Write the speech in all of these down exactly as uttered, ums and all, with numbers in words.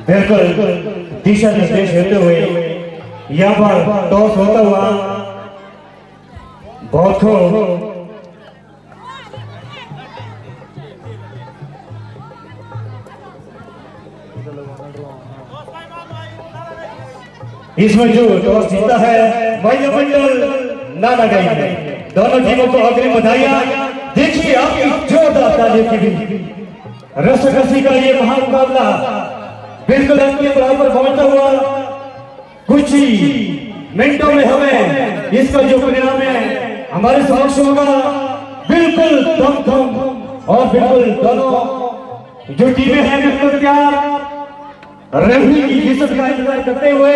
बिल्कुल दिशा निर्देश देते हुए यहाँ पर टॉस होता हुआ बहुत खूब इसमें जो टॉस जीता है महिला मंडल नालागई है। दोनों टीमों को अग्रिम बधाइयां। देखिए आपकी जोरदार तालियों की भी रस्साकसी का ये महामुकाबला बिल्कुल अंतिम बराबर पहुंचता हुआ कुछ ही मिनटों में हमें इसका जो परिणाम है हमारे समक्ष होगा। बिल्कुल दम दम और बिल्कुल दोनों जो टीमें हैं बिल्कुल तैयार रेफरी की हिस्सत का इंतजार करते हुए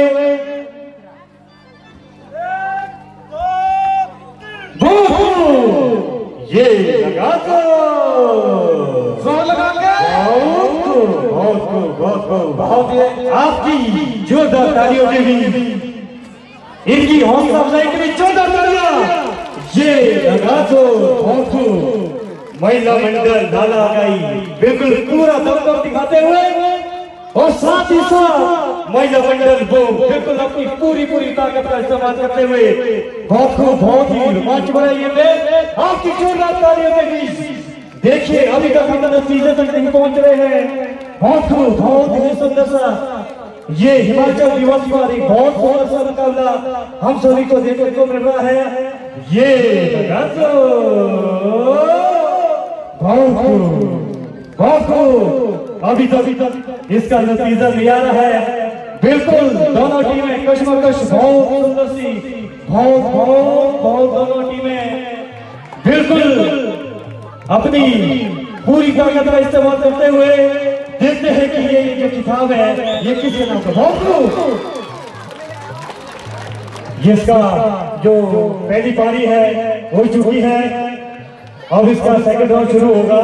ये लगा दो जोर लगा के बहुत बहुत बहुत बहुत आपकी जोरदार तालियों के भी इनकी हौसला अफजाई के भी जोरदार तालियां। ये लगा दो बहुत महिला मंडल नालागई बिल्कुल पूरा दमखम दिखाते हुए और साथ ही साथ महिला मंडल वो बिल्कुल अपनी पूरी पूरी ताकत का इस्तेमाल करते हुए बहुत खूब बहुत ही रोमांच भरा ये मैच आपकी जोरदार तालियों के बीच। देखिए अभी तक हम नतीजे तक नहीं पहुंच रहे हैं। बहुत खूब बहुत ही सुंदर सा ये हिमाचल दिवस पर एक बहुत सुंदर सा मुकाबला हम सभी को देखने को मिल रहा है। ये लगा दो बहुत खूब बहुत खूब अभी तक इसका नतीजा नहीं आ रहा है। बिल्कुल दोनों टीमें कशमकश बहुत सुंदर सी बहुत बहुत बहुत दोनों टीमें बिल्कुल अपनी पूरी ताकत का इस्तेमाल करते हुए देखते हैं कि ये जो किताब है ये किसके नाम का बहुत इसका जो पहली पारी है हो चुकी है। अब इसका सेकंड राउंड शुरू होगा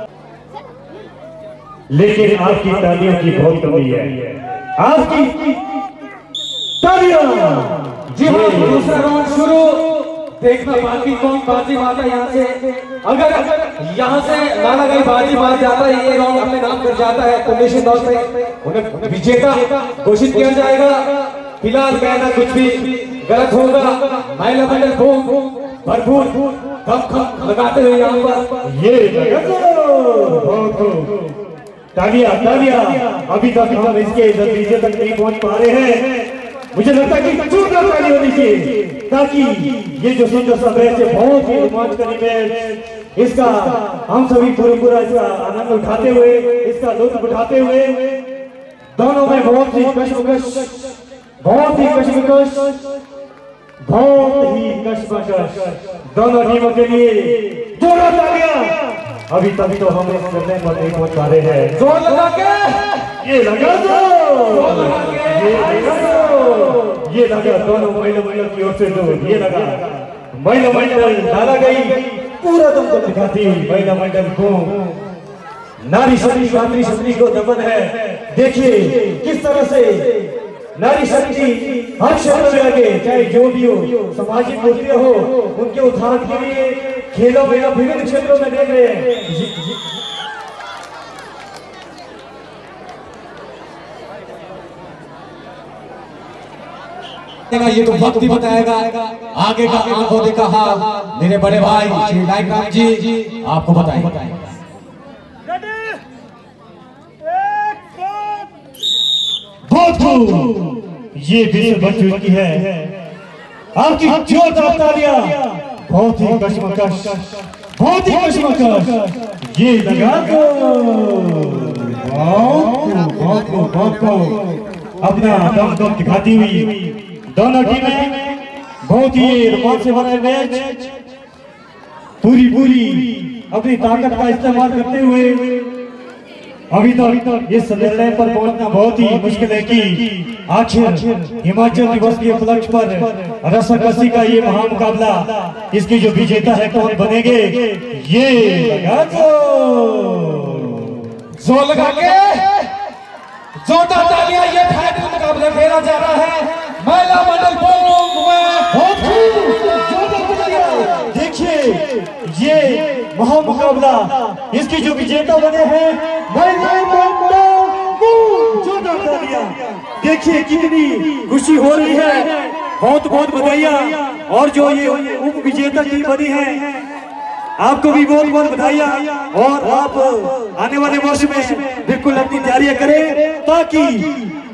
लेकिन आपकी तालियों की बहुत कमी है। आपकी तालियां जी हाँ दूसरा राउंड शुरू। देखना बाकी कौन बाजी मारता है यहाँ से। अगर यहाँ से नालागई बाजी मार जाता है ये राउंड अपने नाम कर जाता है तो निश्चित तौर पे उन्हें विजेता घोषित किया जाएगा। फिलहाल कहना कुछ भी गलत होगा। महिला मंडल भरपूर दमखम लगाते हुए यहाँ पर ये तालियां तालियां अभी तक हम इसके नतीजे तक नहीं पहुंच पा रहे हैं। मुझे लगता है कि जोरदार ताली होनी चाहिए ताकि ये जो सुंदर सा मैच है बहुत ही रोमांचकारी मैच इसका हम सभी पूरा पूरा इसका आनंद उठाते हुए इसका लुत्फ उठाते हुए दोनों में बहुत ही कशमकश बहुत ही कशमकश बहुत ही कशमकश दोनों टीमों के लिए जोरदार तालियां। अभी तभी तो हम इस निर्णय पर नहीं पहुंच पा रहे हैं। जोर लगा के ये लगा दो ये लगा दो ये लगा दोनों महिला मंडल की ओर से दो ये लगा महिला मंडल नालागई पूरा दम को दिखाती हुई महिला मंडल को नारी शक्ति नारी शक्ति को दमन है। देखिए किस तरह से नारी शक्ति हर क्षेत्र में लगे चाहे जो भी हो सामाजिक मुद्दे हो उनके उत्थान के लिए खेलों में या विभिन्न क्षेत्रों में देख रहे हैं। ये तो वक्त ही बताएगा आगे का आंखों देखा हाल। मेरे बड़े भाई श्री लाइक राम जी आपको बताएंगे। बहुत खूब ये विश्व बन चुकी है। आपकी जोरदार तालियां बहुत ही कशमकश बहुत ही कशमकश ये लगा दो बहुत बहुत बहुत अपना दम दम दिखाती हुई दोनों टीमें बहुत ही रोमांच से भरा मैच पूरी पूरी अपनी ताकत का इस्तेमाल करते हुए अभी तक इस निर्णय पर पहुंचना बहुत ही मुश्किल है कि आखिर हिमाचल दिवस के उपलक्ष्य पर रस्साकसी का ये महामुकाबला इसकी जो विजेता है कौन बनेंगे। ये लगा दो जोर लगा के जोरदार तालियां। ये फाइनल मुकाबला खेला जा रहा है महिला मंडल बहुत देखिए ये महामुकाबला इसकी जो विजेता बने हैं महिला मंडल जोरदार तालियां। देखिए कितनी खुशी हो रही है, बहुत बहुत बधाइयां। और जो ये उप विजेता टीम बनी है आपको भी बहुत बहुत बधाइयां। और आप आने वाले वर्ष में बिल्कुल अपनी तैयारियां करें ताकि